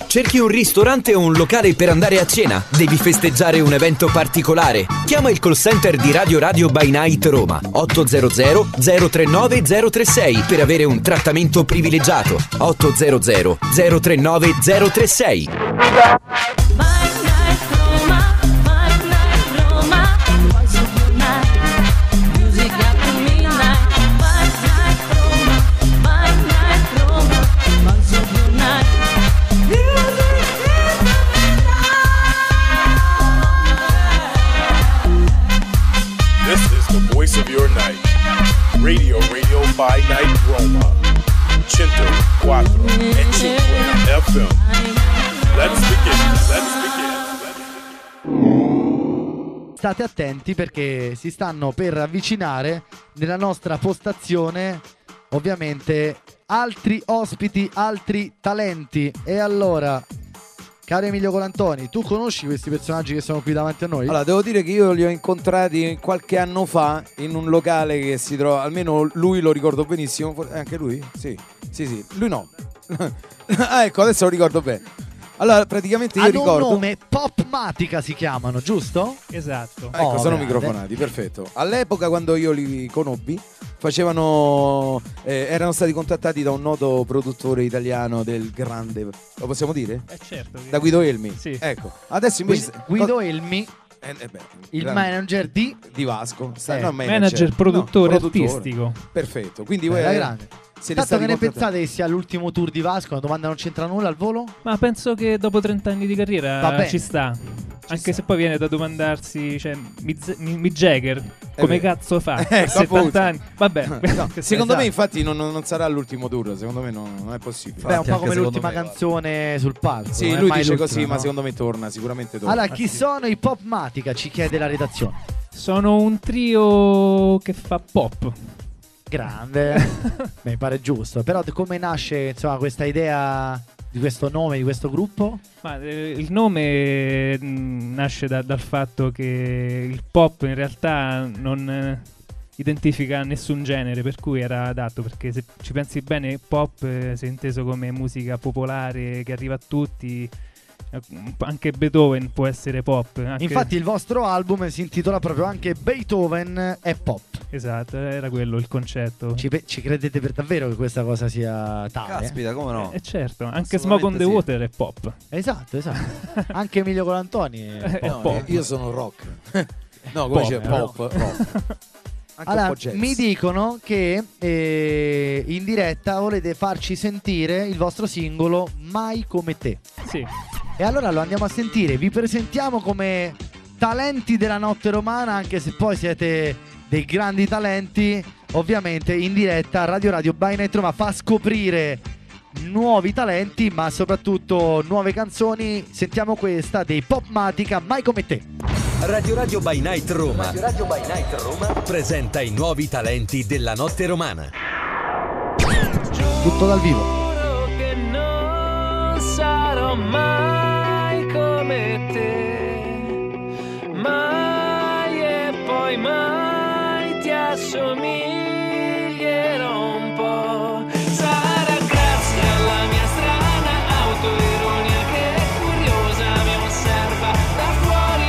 Cerchi un ristorante o un locale per andare a cena? Devi festeggiare un evento particolare? Chiama il call center di Radio by Night Roma 800 039 036 per avere un trattamento privilegiato. 800 039 036. Radio by Night Roma 104 e 5 FM. Let's begin. State attenti perché si stanno per avvicinare nella nostra postazione ovviamente altri ospiti, altri talenti. E allora, caro Emilio Colantoni, tu conosci questi personaggi che sono qui davanti a noi? Allora, devo dire che io li ho incontrati qualche anno fa in un locale che si trova, almeno lui lo ricordo benissimo. Anche lui? Sì. Lui no. Ah, ecco, adesso lo ricordo bene. Allora, praticamente io ricordo... Hanno un nome, Popmatica si chiamano, giusto? Esatto. Ecco, sono grande. microfonati, perfetto. All'epoca, quando io li conobbi, facevano erano stati contattati da un noto produttore italiano del grande, lo possiamo dire? Certo. Da Guido Elmi. Sì. Ecco, adesso invece Guido Elmi, il grande, manager di Vasco, manager, produttore artistico. Perfetto. Quindi voi la grande. siete Tanto stati che ne contattati. pensate che sia l'ultimo tour di Vasco? Una domanda non c'entra nulla al volo? Ma penso che dopo 30 anni di carriera Va bene. ci sta. Anche se poi viene da domandarsi, cioè, Mick Jagger come vero. cazzo fa? A Ecco, 70 appunto. anni. Vabbè. No, secondo me Esatto. infatti non sarà l'ultimo tour, secondo me non è possibile. Beh, un po' anche come secondo l'ultima me, canzone sul palco. Sì, non è lui mai dice l'ultima, così, ma no? secondo me torna, sicuramente torna. Allora, chi sono i Popmatica? Ci chiede la redazione. Sono un trio che fa pop. Grande. Mi pare giusto. Però come nasce, insomma, questa idea di questo nome, di questo gruppo? Ma il nome nasce dal fatto che il pop in realtà non identifica nessun genere, per cui era adatto, perché se ci pensi bene pop si è inteso come musica popolare che arriva a tutti. Anche Beethoven può essere pop. Infatti il vostro album si intitola proprio anche Beethoven è pop. Esatto, era quello il concetto. Ci credete per davvero che questa cosa sia tale? Caspita, come no? Certo, anche Smoke on the sì. Water è pop. Esatto. Anche Emilio Colantoni è È pop. pop. Io sono rock. No, come c'è pop, rock. Anche Allora, un po' jazz. mi dicono che in diretta volete farci sentire il vostro singolo Mai come te. Sì. E allora lo andiamo a sentire. Vi presentiamo come talenti della notte romana, anche se poi siete dei grandi talenti. Ovviamente in diretta Radio by Night Roma fa scoprire nuovi talenti, ma soprattutto nuove canzoni. Sentiamo questa dei Popmatica, Mai come te. Radio by Night Roma presenta i nuovi talenti della notte romana. Tutto dal vivo. Giuro che non sarò mai come te, mai e poi mai ti assomiglierò un po'. Sarà grazie alla mia strana autoironia che curiosa mi osserva da fuori.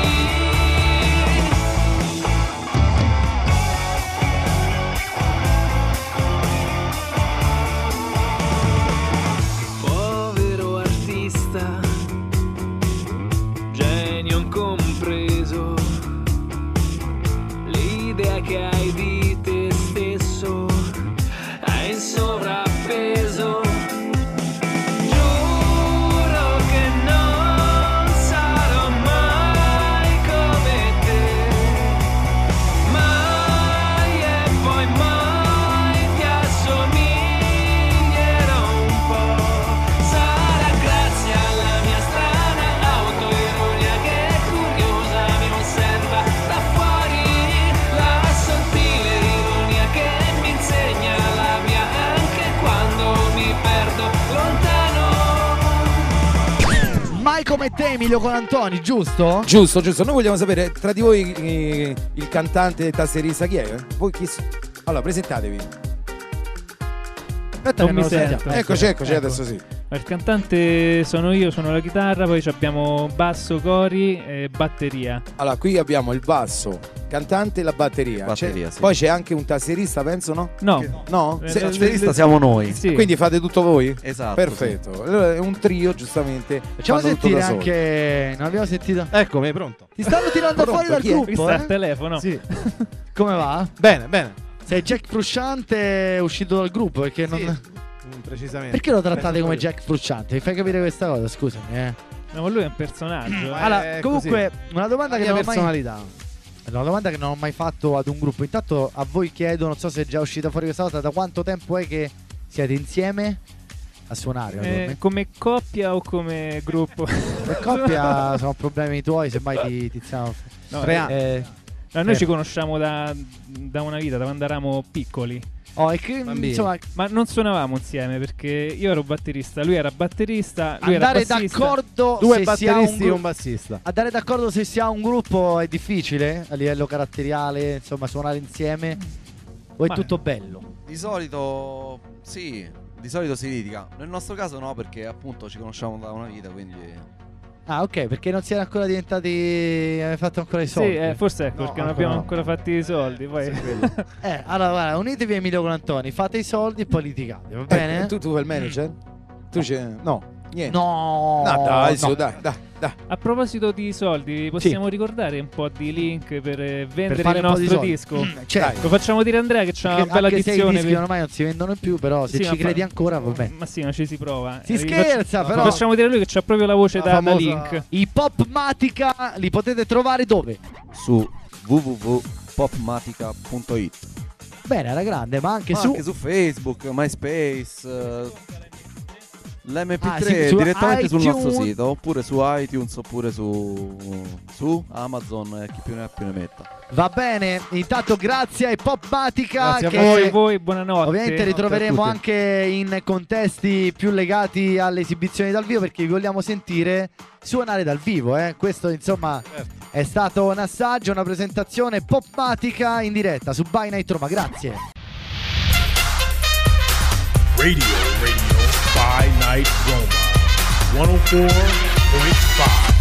Povero artista, genio incompreso, l'idea che hai di te stesso è in sovrappeso. Giuro che non sarò mai come te, mai e poi mai ti assomiglierò un po'. Sarà grazie alla mia strana autoironia che curiosa mi osserva da fuori, la sottile ironia che mi insegna la via anche quando mi perdo lontano. Mai come te, Emilio Colantoni, giusto? Giusto. Noi vogliamo sapere tra di voi il cantante e tastierista chi è? Voi chi Allora, presentatevi. Aspetta, Non che mi lo sentiamo. sento. Eccoci, Ecco. adesso sì. Il cantante sono io, suono la chitarra, poi abbiamo basso, cori e batteria. Allora, qui abbiamo il basso, cantante e la batteria. Batteria, sì. Poi c'è anche un tastierista, penso, no? No. No? Il tastierista siamo noi. Sì. Quindi fate tutto voi? Esatto. Perfetto. Allora è un trio, giustamente. Facciamo fanno tutto sentire da soli. anche. Non abbiamo sentito? Eccomi, pronto. Ti stanno tirando Pronto, fuori dal chi è? Qui gruppo, sta il eh? telefono. Sì. Come va? Bene, bene. Sei Jack Frusciante uscito dal gruppo perché non. Sì. Precisamente. Perché lo trattate come Jack Frusciante? Mi fai capire questa cosa, scusami, No, ma lui è un personaggio. Allora, è comunque, una domanda che La non mia ho mai personalità. Una domanda che non ho mai fatto ad un gruppo. Intanto a voi chiedo, non so se è già uscita fuori questa cosa, da quanto tempo è che siete insieme a suonare? naturalmente? Come coppia o come gruppo? Per coppia sono problemi tuoi, semmai ti iniziamo. No, 3 anni. no, noi ci conosciamo da una vita, da quando eravamo piccoli. Oh, e che, Bambini. insomma, Ma non suonavamo insieme perché io ero batterista, lui era batterista, lui andare era bassista. d'accordo Due se si ha un batteristi e un gruppo. bassista. Andare d'accordo se si ha un gruppo è difficile a livello caratteriale, insomma, suonare insieme. O è Ma- tutto bello? Di solito sì, di solito si litiga. Nel nostro caso no, perché appunto ci conosciamo da una vita, quindi Ah, ok, perché non siete ancora diventati. Avete fatto ancora i soldi. Sì, forse ecco, No, perché non ancora abbiamo no. ancora fatti i soldi. Poi Allora, guarda, unitevi a Emilio Colantoni, fate i soldi e poi litigate, va bene? Tu fai il manager? Tu c'è. No, niente. No, No, dai, no. su, dai. a proposito di soldi, possiamo ricordare un po' di link per vendere fare il un po' di nostro soldi. disco? Certo. Lo facciamo dire a Andrea che c'ha una Perché bella anche se i edizione. dischi ormai non si vendono più, però se Sì, ci ma credi fa- ancora, vabbè. Ma sì, ma ci si prova. Si Gli scherza, però. Facciamo dire a lui che c'ha proprio la voce La da famosa- link. I Popmatica li potete trovare dove? su www.popmatica.it. Bene, alla grande, ma anche su. Anche su Facebook, MySpace, l'MP3 Ah, sì, su direttamente sul nostro iTunes. sito, oppure su iTunes, oppure su Amazon, chi più ne ha più ne metta. Va bene, intanto grazie ai Popmatica Grazie a che Voi, buonanotte. ovviamente ritroveremo tutti. anche in contesti più legati alle esibizioni dal vivo, perché vi vogliamo sentire suonare dal vivo, Questo insomma è stato un assaggio, una presentazione Popmatica in diretta su By Night Roma. Grazie. Radio by Night Roma 104.5.